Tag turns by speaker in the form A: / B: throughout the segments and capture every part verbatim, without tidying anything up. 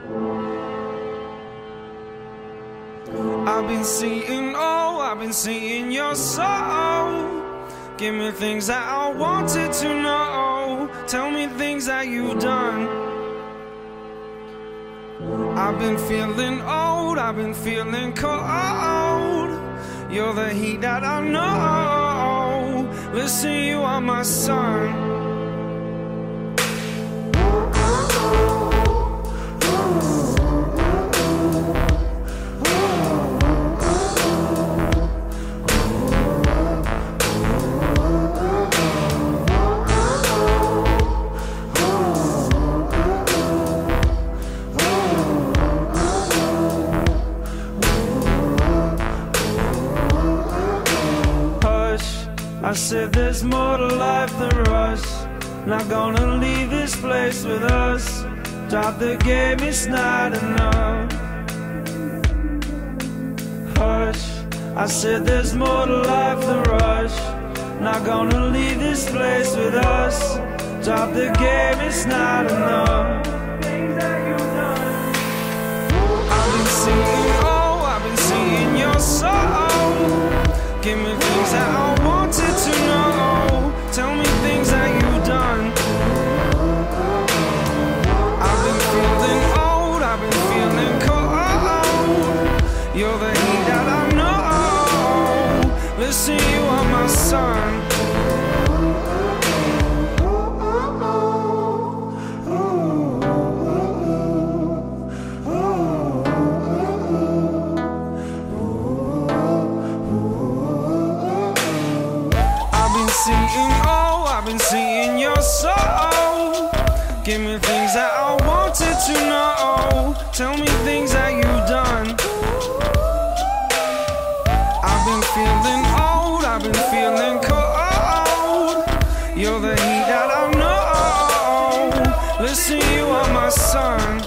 A: I've been seeing, oh, I've been seeing your soul. Give me things that I wanted to know. Tell me things that you've done. I've been feeling old, I've been feeling cold. You're the heat that I know. Listen, you are my sun. I said there's more to life than rush. Not gonna leave this place with us. Drop the game, it's not enough. Hush, I said there's more to life than rush. Not gonna leave this place with us. Drop the game, it's not enough. I've been seeing, oh, I've been seeing your soul. Give me things that I wanted to know. Tell me things that you've done. I've been feeling old, I've been feeling cold. You're the heat that I know. Listen, you are my sun. Seeing, oh, I've been seeing your soul. Give me things that I wanted to know. Tell me things that you've done. I've been feeling old, I've been feeling cold. You're the heat that I know. Listen, you are my sun.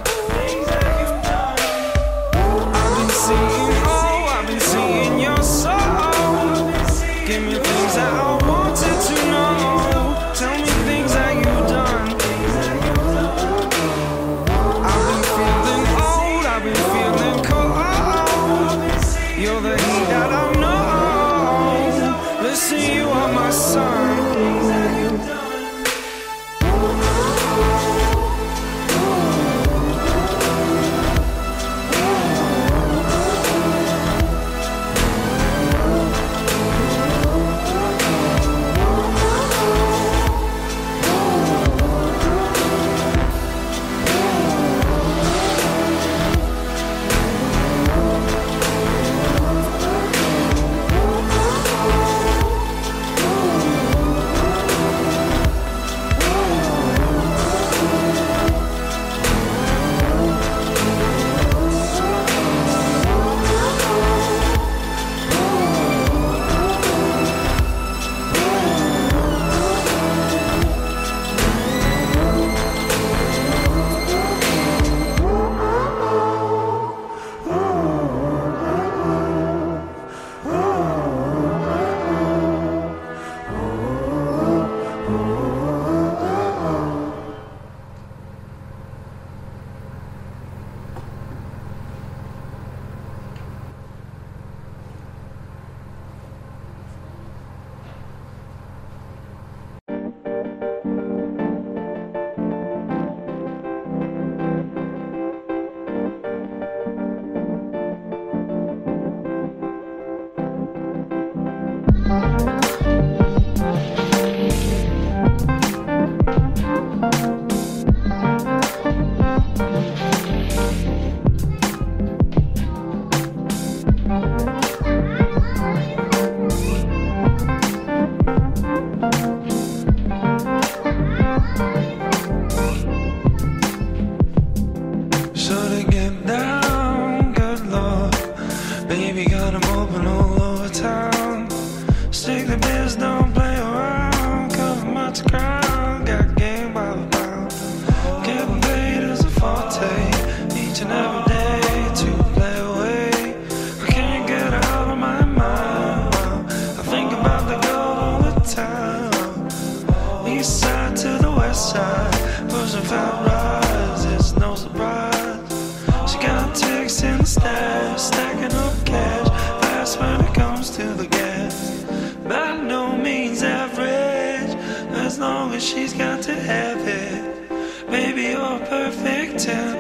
A: I've been seeing, oh, I've been seeing your soul. Give me things that I wanted to know. Tell me things that you've done. I've been feeling old, I've been feeling cold. You're the heat that I know. Listen, you are my sun.
B: east side to the west side, pushing fat rides, it's no surprise.
A: stash, stacking up cash, fast when it comes to the gas. By no means average, as long as she's got to have it. Baby, you're a perfect ten.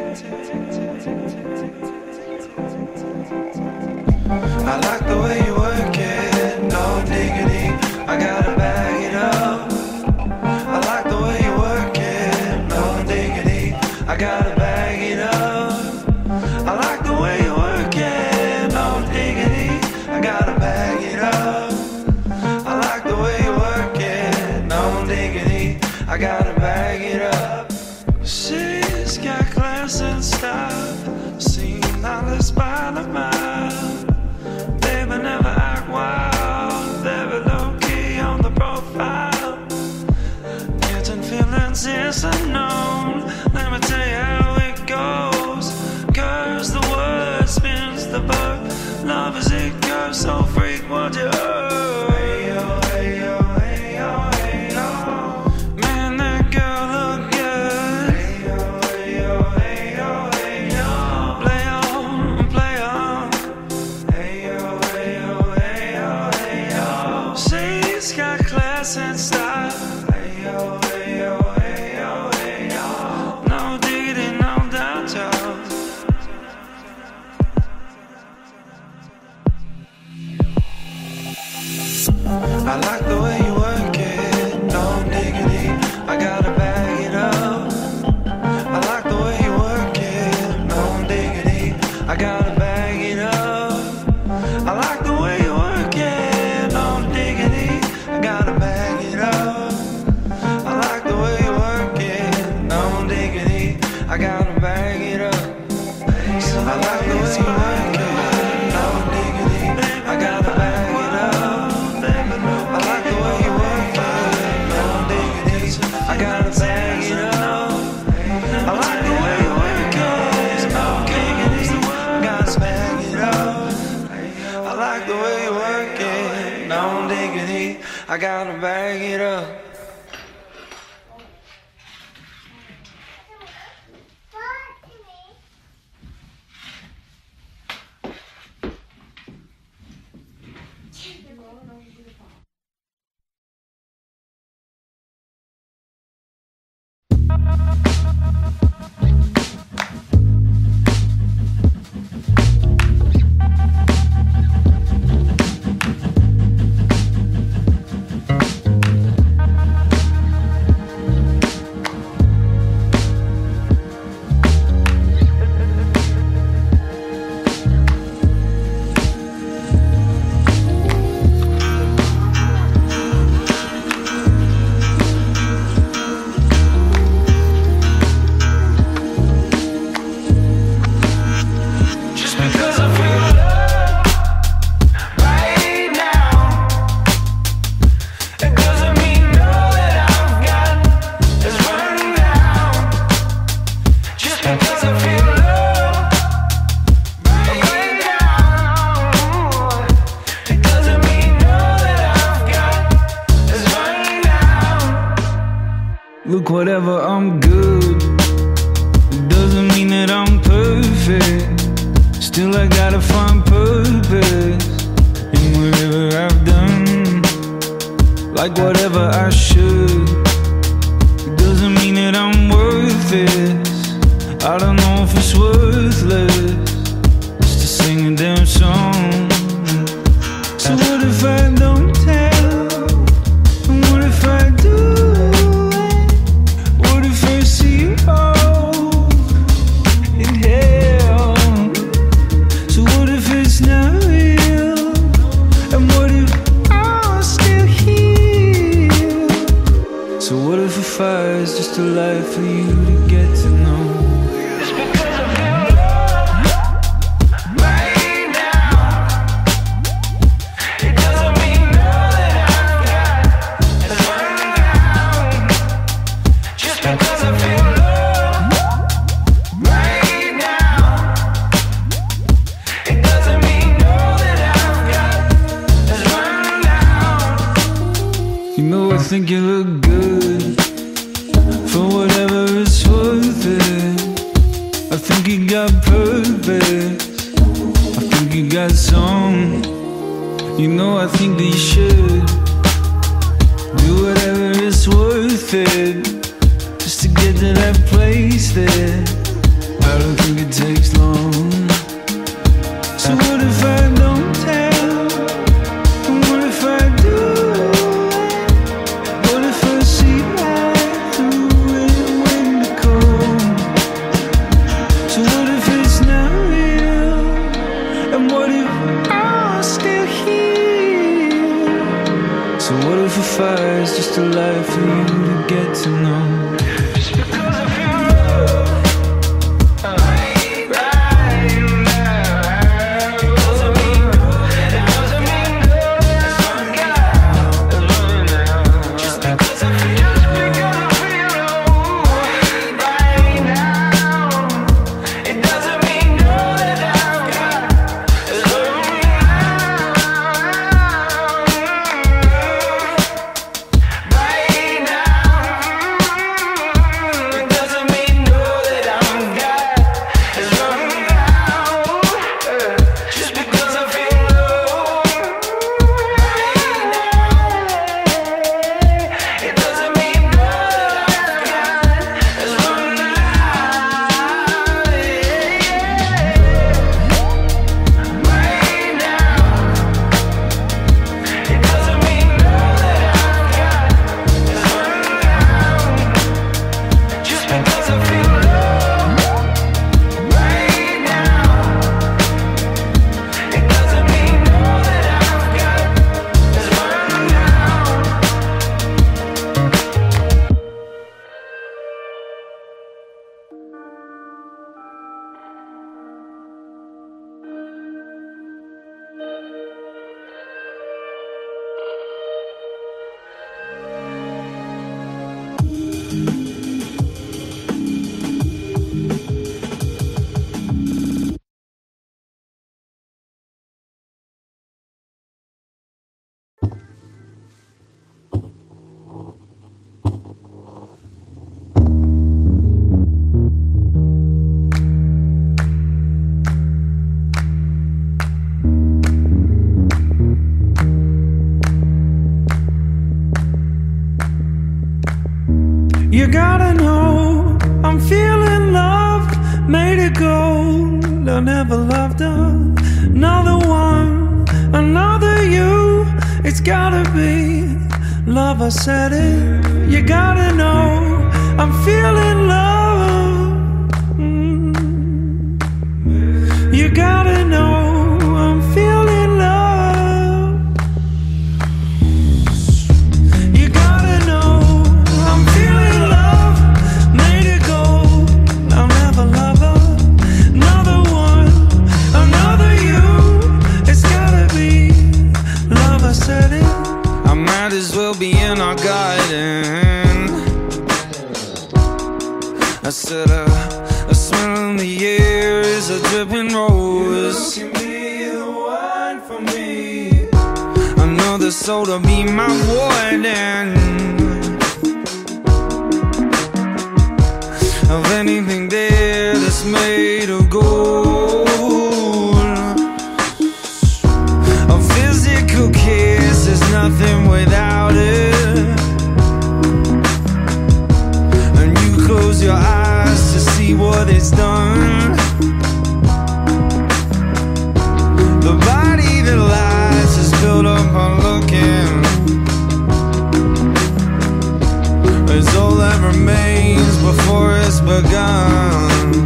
A: I like the way you work it, no diggity, I gotta bag it up. I like the way you work it, no diggity, I gotta bag it up. I like the way you work it, no diggity, I gotta bag it up. I like the way you work it, no diggity, I gotta bag it up. She's got class and style, seen dollars by the mile. Baby, never act wild, very low-key on the profile. Getting feelings is unknown, let me tell you how it goes. Curves the word, spins the verb, love is it curves, so freak what you heard. Hey yo, hey yo, hey yo, hey yo. Man, that girl look good. Hey yo, hey yo, hey yo, hey yo. Play on, play on. Hey yo, hey yo, hey yo, hey yo. She's got class and style. Hey yo, hey yo, hey yo, hey yo. No diggity, no doubt, y'all. I like the way you work it, no diggity, I gotta bag it up. I like the way you work it, no diggity, I gotta bag it up. I like the way you work it, no diggity, I gotta bag it up. I like the way you work it, no diggity, I gotta bag it up. I like the way you work it, no diggity, I gotta bag it up. I like the way you work it, no diggity, I gotta bag it up. I like the way you work it, no diggity, I gotta bag it up. I like the way you work it, no diggity, I gotta bag it up. Look, whatever, I'm good. It doesn't mean that I'm perfect. Still, I gotta find purpose in whatever I've done. Like whatever I should. It doesn't mean that I'm worth it. I don't know if it's worthless just to sing a damn song. So what if I don't tell? And what if I do? Fire's just a light for you to get to know. It's because I feel love right now. It doesn't mean all that I've got is running out. Just because I feel love right now. It doesn't mean all that I've got is running out. You know I think you look good. For whatever it's worth it, I think you got purpose
B: think you got some. You know I think that you should do whatever it's worth it, just to get to that place there. I don't think it takes long. So what if I don't tell? And what if I do? What if I see right through it when it comes? So what if it's not real? And what if I'm still here? So what if a fire's just a life for you to get to know?
A: You gotta know, I'm feeling loved, made it gold. I never loved another one, another you. It's gotta be love, I said it. You gotta know, I'm feeling love. mm. You gotta know, I'm feeling love. You gotta know, I'm feeling love, made it gold. I'll never love another one, another you. It's gotta be love, I said it.
B: I might as well be in our garden. I said a, a smell in the air is a dripping rose.
A: You can be the one for me.
B: I know the soul to be my warden of anything there that's made of gold. A physical kiss is nothing without it, and you close your eyes to see what it's done. The body that lies is built up on looking. It's all that remains before it's begun.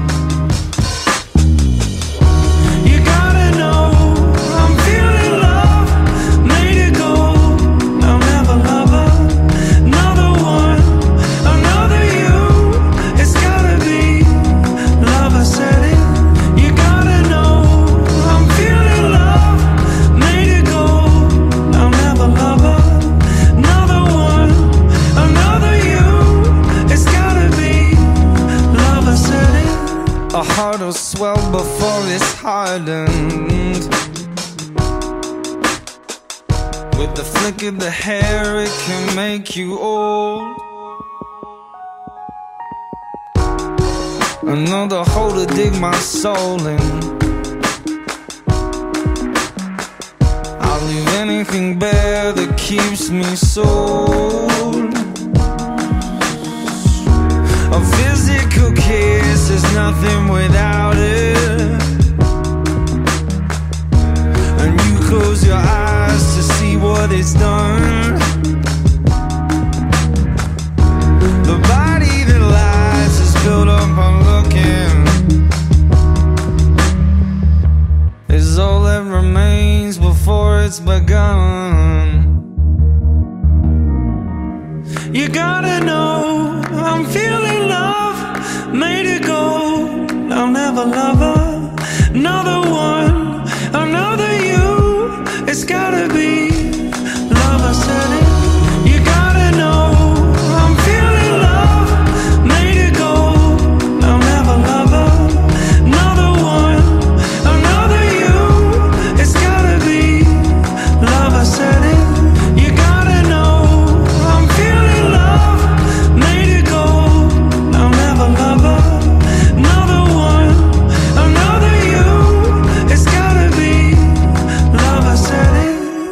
A: You gotta know, I'm feeling love, made it gold. I'll never love another one, another you. It's gotta be love, I said it. You gotta know, I'm feeling love, made it gold. I'll never love another one, another you. It's gotta be love, I said it.
B: A heart will swell before it's hardened. With the flick of the hair, it can make you old. Another hole to dig my soul in. I'll leave anything bare that keeps me sold. A physical kiss is nothing without it, and you close your eyes to see what it's done. The body that lies is built up on looking, is all that remains before it's begun. You gotta know I'm feeling love, made it go. I'll never love her, another one, another you. It's gotta be love, I said it. You gotta know I'm feeling love, made it go. I'll never love her, another one, another you. It's gotta be love, I said it. You gotta know I'm feeling love, made it go. I'll never love her, another one, another you. It's gotta be love, I said it.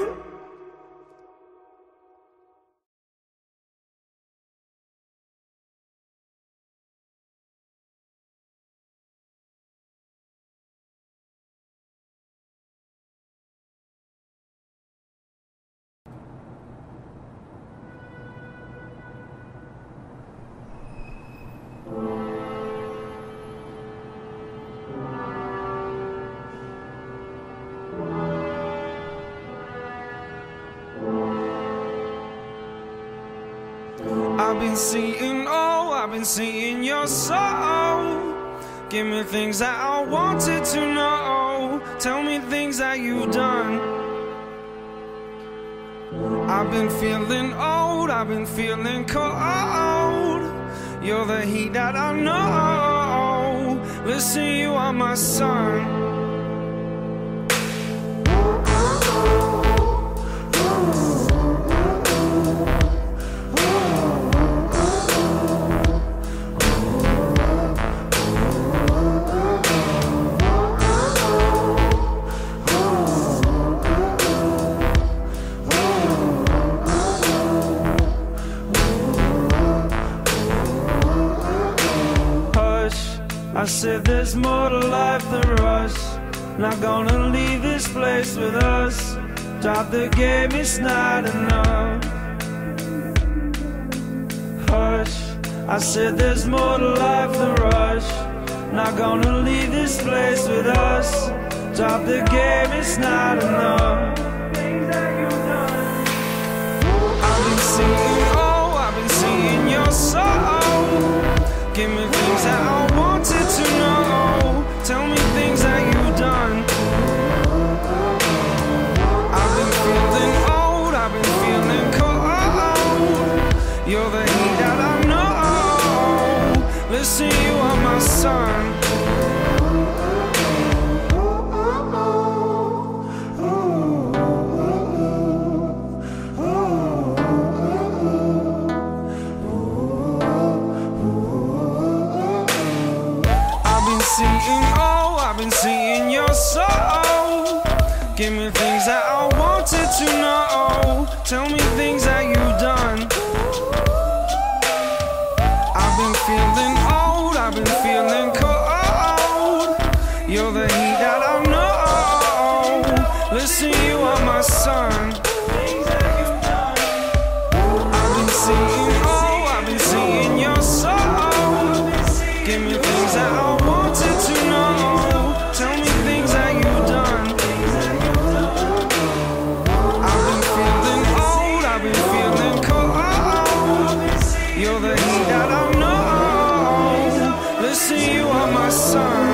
B: I've been seeing, oh, I've been seeing your soul. Give me things that I wanted to know. Tell me things that you've done. I've been feeling old, I've been feeling cold. You're the heat that I know. Listen, you are my sun. I said there's more to life than rush. Not gonna leave this place with us. Drop the game, it's not enough. Hush, I said there's more to life than rush. Not gonna leave this place with us. Drop the game, it's not enough. I've been seeing, oh, I've been seeing your soul. Give me things that I wanted to know. Tell me things that you've done. I've been feeling old, I've been feeling cold. You're the heat that I know. Listen, you are my sun. Seeing, oh, I've been seeing your soul. Give me things that I wanted to know. Tell me things that you've done. I've been feeling old, I've been feeling cold. You're the heat that I know. Listen, you are my sun. I've been seeing, oh, I've been seeing your soul. Give me things that I wanted to know. Tell me things that you've done. I've been feeling old, I've been feeling cold. You're the heat that I know. Listen, you are my sun.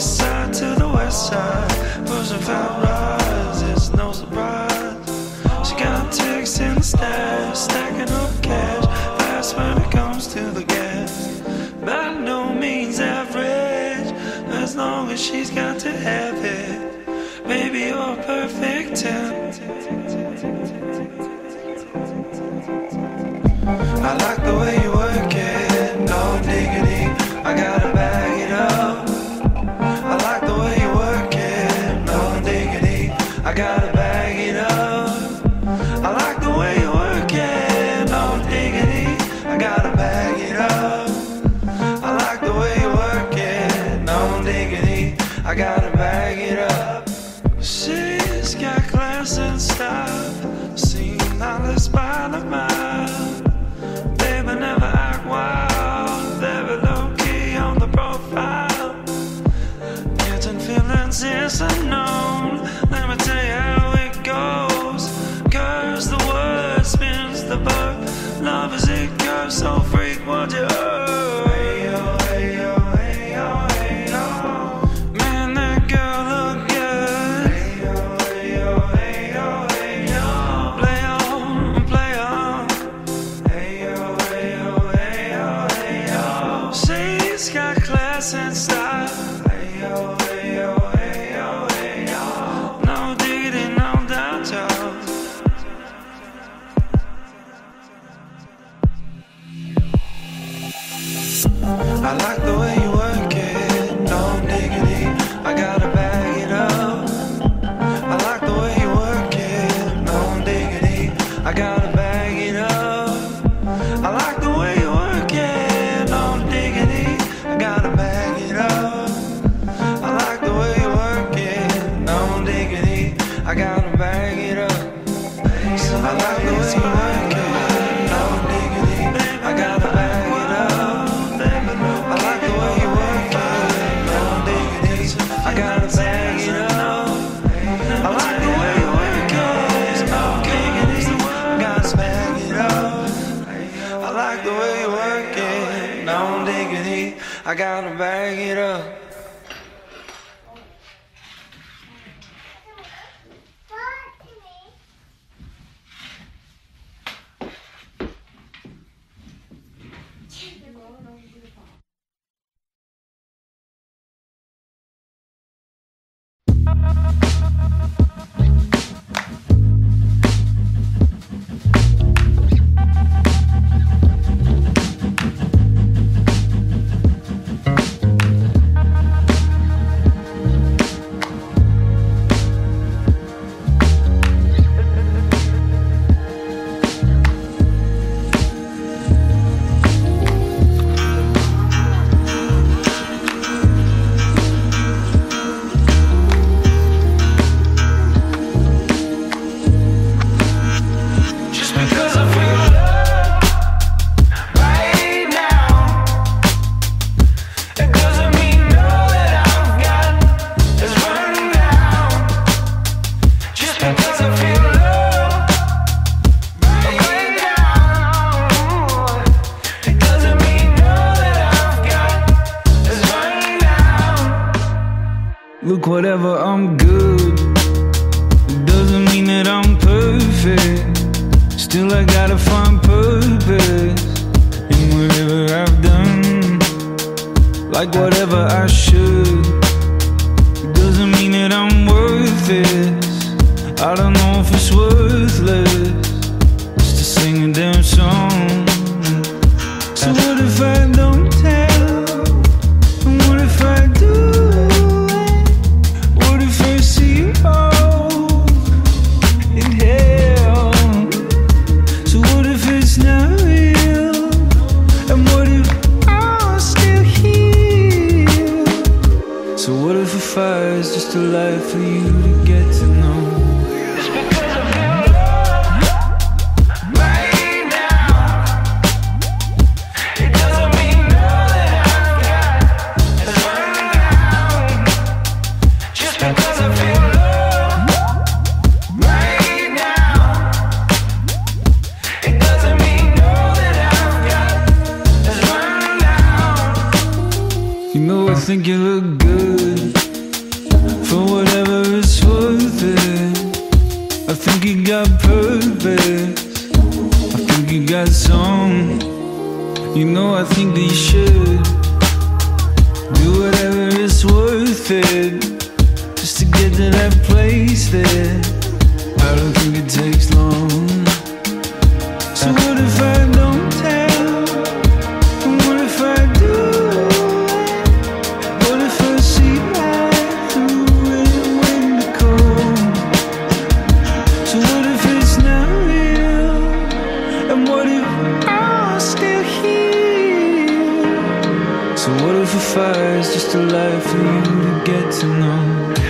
A: east side to the west side, pushing fat rides, it's no surprise. She got ticks in the stash, stacking up cash, fast when it comes to the gas. By no means average, as long as she's got to have it. Baby, you're a perfect ten. I like the way you work it, no diggity, I gotta bag it up. I like the way you work it, no diggity, I gotta bag it up. I like the way you work it, no diggity, I gotta bag it up. I like the way you work it, no diggity, I gotta bag it up. She's got class and style, seen dollars by the mile. Baby, never act wild, very low-key on the profile. Getting feelings is unknown, let me tell you how it goes. Curves the word, spins the verb, love is it curves, so freak what you heard. Hey yo, hey yo, hey yo, hey yo. Man, that girl look good. Hey yo, hey yo, hey yo, hey yo. Play on, play on. Hey yo, hey yo, hey yo, hey yo. She's got class and style. Hey yo, hey yo, hey yo, hey yo. No diggity, no doubt, y'all. I like the way you work it, no diggity, I gotta bag it up. I like the way you work it, no diggity, I gotta bag it up. I like the way you work it, no diggity, I gotta bag it up. I like the way you work it, no diggity, I gotta bag it up. I like the way you work it, no diggity, I gotta bag it up. I like the way you work it, no diggity, I gotta bag it up. I like the way you work it, no diggity, I gotta bag it up. I like the way you work it, no diggity, I gotta bag it up.
B: Look, whatever, I'm good. It doesn't mean that I'm perfect. Still, I gotta find purpose in whatever I've done. Like whatever I should. It doesn't mean that I'm worth it. I don't know if it's worthless just to sing a damn song. So what if I don't tell? And what if I do? Fire's just a light for you to get to know.
A: It's because of your love right now. It doesn't mean all that I've got is running out. Just because of your love right now. It doesn't mean all that I've got is running out.
B: You know I think you look good. think you got purpose, I think you got song. You know I think that you should do whatever is worth it, just to get to that place there. I don't think it takes long. So what if I don't tell? And what if I do? What if I see right through it when to come? So what if it's not real? And what if I'm still here? So what if a fire is just a life for you to get to know?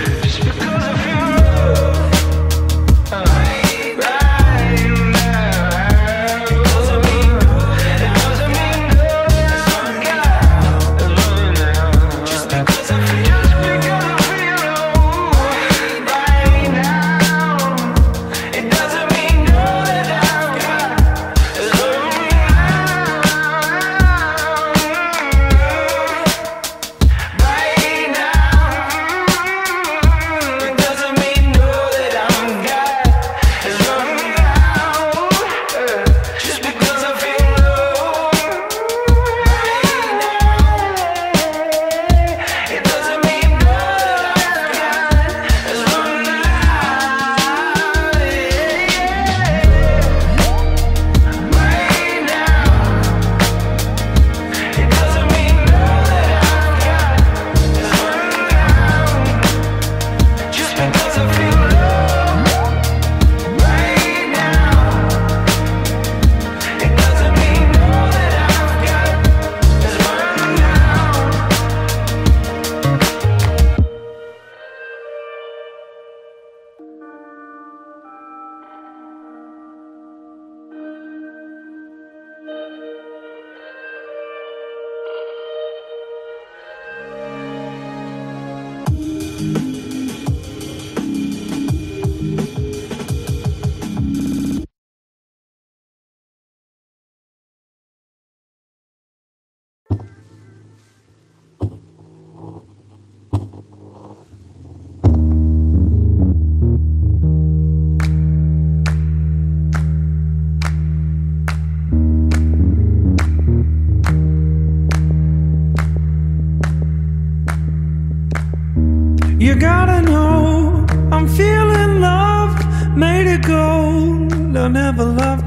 C: You gotta know, I'm feeling loved, made it gold. I never loved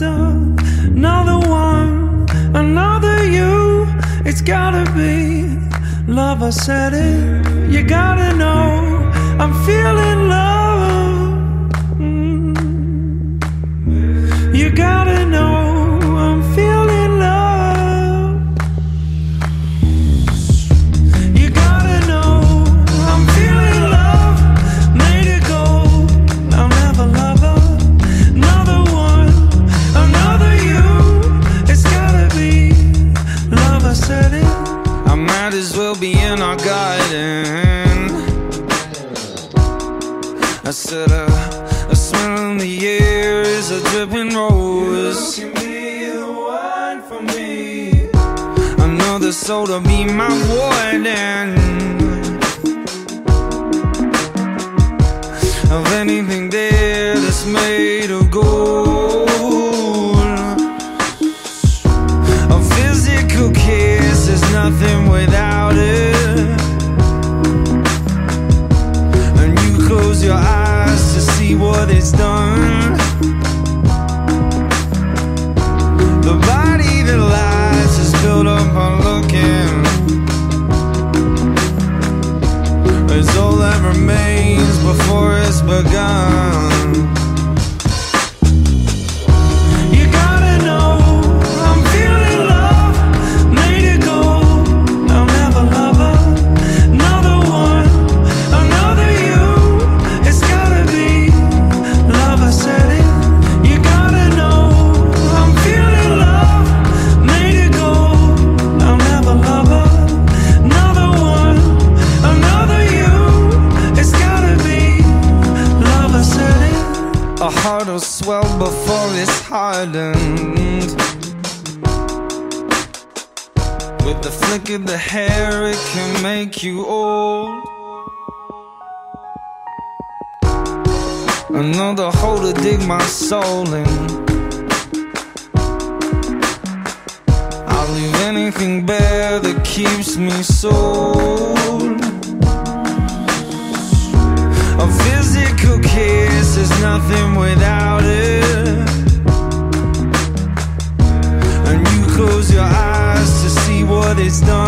C: another one, another you. It's gotta be love, I said it. You gotta know, I'm feeling love. Mm. You gotta know, I'm feeling love. You gotta know, I'm feeling love, made it gold. I'll never love another one, another you. It's gotta be love, I said it.
B: I might as well be in our garden. I said a, a smell in the air is a dripping rose.
C: You can be the one for me.
B: Another soul to be my warden. Of anything there that's made of gold. A physical kiss is nothing without it. And you close your eyes to see what it's done. The body that lies is built up on looking. It's all that remains before it's begun.
C: You gotta know, I'm feeling love, made it gold. I'll never love another one, another you. It's gotta be love, I said it. You gotta know, I'm feeling love, made it gold. I'll never love another one, another you. It's gotta be love, I said it.
B: A heart will swell before it's hardened. With the flick of the hair, it can make you old. another hole to dig my soul in. I'll leave anything bare that keeps me sold. A physical kiss is nothing without it, and you close your eyes to see what it's done.